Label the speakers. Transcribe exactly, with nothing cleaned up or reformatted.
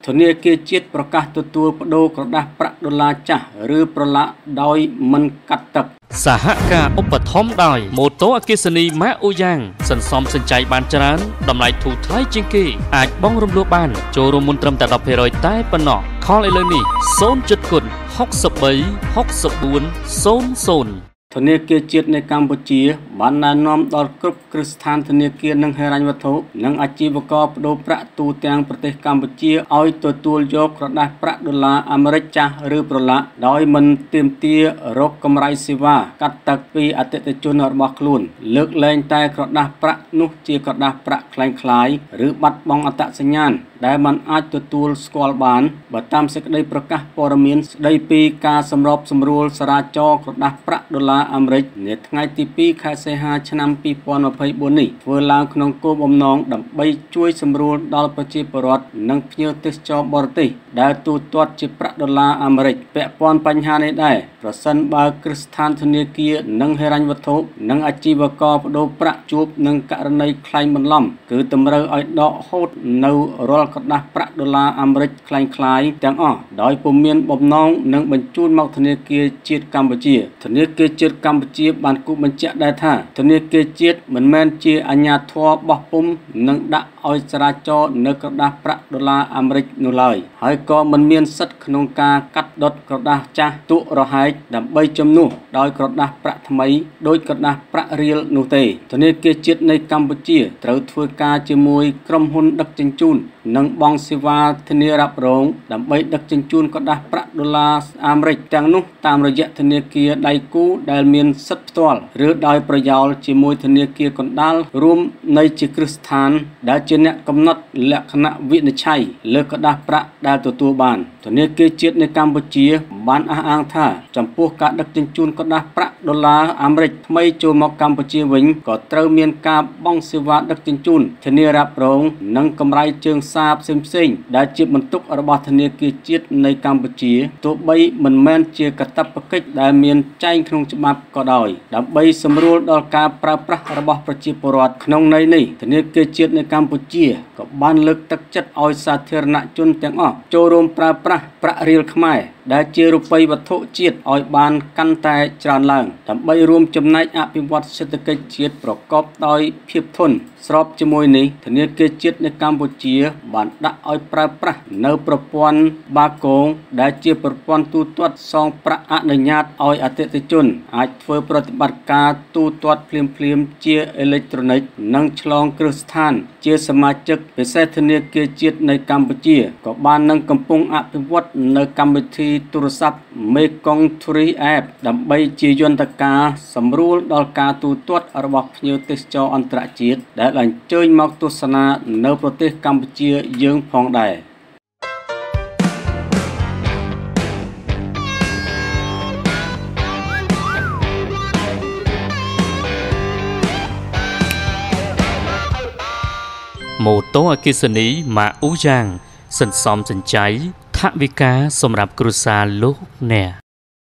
Speaker 1: ធនាគារជាតិប្រកាសទទួលប្តូរក្រដាសប្រាក់ដុល្លារចាស់ឬប្រឡាក់ដោយមិនកាត់ទឹក
Speaker 2: សហការឧបត្ថម្ភដោយម៉ូតូអគ្គិសនីម៉ាកអូយ៉ាងសន្សំសំចៃបានច្រើនតម្លៃធូរថ្លៃជាងគេអាចបង់រំលោះបានចូលរួមមុនត្រឹមតែ ដប់ភាគរយ តែប៉ុណ្ណោះខលឥឡូវនេះศูนย์จุดគុណหกสิบสาม หกสิบสี่ ศูนย์ ศูนย์
Speaker 1: ធនាគារជាតិនៃកម្ពុជាបានណែនាំដល់គ្រប់គ្រឹះស្ថានធនាគារនិងហិរញ្ញវត្ថុនិងអាជីវករបដូរប្រាក់ទូទាំងប្រទេសកម្ពុជាឲ្យទទួលយកក្រដាសប្រាក់ដុល្លារអាមេរិកចាស់ឬប្រឡាក់ដោយមិនទាមទាររកកម្រៃសេវាកាត់ទឹកពីអតិថិជនរបស់ខ្លួនលើកលែងតែក្រដាសប្រាក់នោះជាក្រដាសប្រាក់คล้ายៗឬបាត់បង់អត្តសញ្ញាណដែលมันអាចទទួលស្គាល់បានបើតាមសេចក្តីប្រកាសព័ត៌មានស្តីពីការសម្របសម្រួលចរាចរណ៍ក្រដាសប្រាក់ដុល្លារអាមេរិកនៅថ្ងៃទីពីរខែសីហាឆ្នាំពីរពាន់ម្ភៃបួននេះធ្វើឡើងក្នុងគោលបំណងដើម្បីជួយសម្រួលដល់ប្រជាពលរដ្ឋនិងភ្ញៀវទេសចរបរទេសដែលទូទាត់ជាប្រាក់ដុល្លារអាមេរិកពាក់ព័ន្ធបញ្ហានេះដែរប្រសិនបើគ្រឹះស្ថានធនាគារនិងហិរញ្ញវត្ថុនិងអាជីវករបដូរប្រាក់ជួបនឹងករណីក្លែងបន្លំគឺតម្រូវឲ្យដកហូតនៅរាល់ក្រដាសប្រាក់ដុល្លារអាមេរិកคล้ายៗទាំងអស់ដោយពុំមានបំណងនឹងបញ្ជូនមកធនាគារជាតិកម្ពុជាធនាគារជាតិកម្ពុជាបានគូបញ្ជាក់ដែរថាធនាគារជាតិមិនមែនជាអាជ្ញាធរបោះពុម្ពនិងដាក់ឲ្យចរាចរណ៍នៅក្រដាសប្រាក់ដុល្លារអាមេរិកនោះឡើយហើយក៏មិនមានសិទ្ធិក្នុងការកាត់ដុតក្រដាសចាស់ទុករហែកដើម្បីជំនួសដោយក្រដាសប្រាក់ថ្មីដោយក្រដាសប្រាក់រៀលនោះទេធនាគារជាតិនៃកម្ពុជាត្រូវធ្វើការជាមួយក្រុមហ៊ុនដឹកជញ្ជូននិងបង់សេវាធានារ៉ាប់រងដើម្បីដឹកជញ្ជូនក្រដាសប្រាក់ដុល្លារអាមេរិកទាំងនោះតាមរយៈធនាគារដៃគូដែលមានសិទ្ធិផ្ទាល់ឬដោយប្រយោលជាមួយធនាគារកណ្ដាលរួមនៃជាគ្រឹះស្ថានដែលជាអ្នកកំណត់លក្ខណៈវិនិច្ឆ័យលើក្រដាសប្រាក់ដែលទទួលបានធនាគារជាតិនៃកម្ពុជាបានអះអាងថាចំពោះការដឹកជញ្ជូនក្រដាសប្រាក់ដុល្លារអាមេរិកថ្មីចូលមកកម្ពុជាវិញក៏ត្រូវមានការបង់សេវាដឹកជញ្ជូនធានារ៉ាប់រងនិងកម្រៃជើងសារផ្សេងៗដែលជាបន្ទុករបស់ធនាគារជាតិនៃកម្ពុជាទោះបីមិនមែនជាកាតព្វកិច្ចដែលមានចែងក្នុងច្បាប់ក៏ដោយដើម្បីសម្រួលដល់ការប្រើប្រាស់របស់ប្រជាពលរដ្ឋក្នុងន័យនេះធនាគារជាតិនៃកម្ពុជាក៏បានលើកទឹកចិត្តឲ្យសាធារណជនទាំងអស់ចូលរួមប្រើប្រាស់ប្រាក់រៀលខ្មែរដែលជារូបិយវត្ថុជាតិឲ្យបានកាន់តែច្រើនឡើងដើម្បីរួមចំណែកអភិវឌ្ឍសេដ្ឋកិច្ចជាតិប្រកបដោយភាពធន់ស្របជាមួយនេះធនាគារជាតិនៃកម្ពុជាបានដាក់ឲ្យប្រើប្រាស់នៅប្រព័ន្ធបាគងដែលជាប្រព័ន្ធទូទាត់សងប្រាក់អនុញ្ញាតឲ្យអតិថិជនអាចធ្វើប្រតិបត្តិការទូទាត់ភ្លាមៗជាអេឡិចត្រូនិកនិងឆ្លងគ្រឹះស្ថានជាសមាជិកពិសេសធនាគារជាតិនៃកម្ពុជាក៏បាននឹងកំពុងអភិវឌ្ឍនៅកម្មវិធីទូរស័ព្ទ Mekong Tourist App ដើម្បីជាយន្តការសម្រួលដល់ការទូទាត់របស់ភ្ញៀវទេសចរអន្តរជាតិដែលអញ្ជើញមកទស្សនានៅប្រទេសកម្ពុជាយើងផងដែរ
Speaker 2: ម៉ូតូអគ្គិសនីម៉ាកអូយ៉ាងសន្សំសំចៃថវិកាសម្រាប់គ្រួសារលោកអ្នក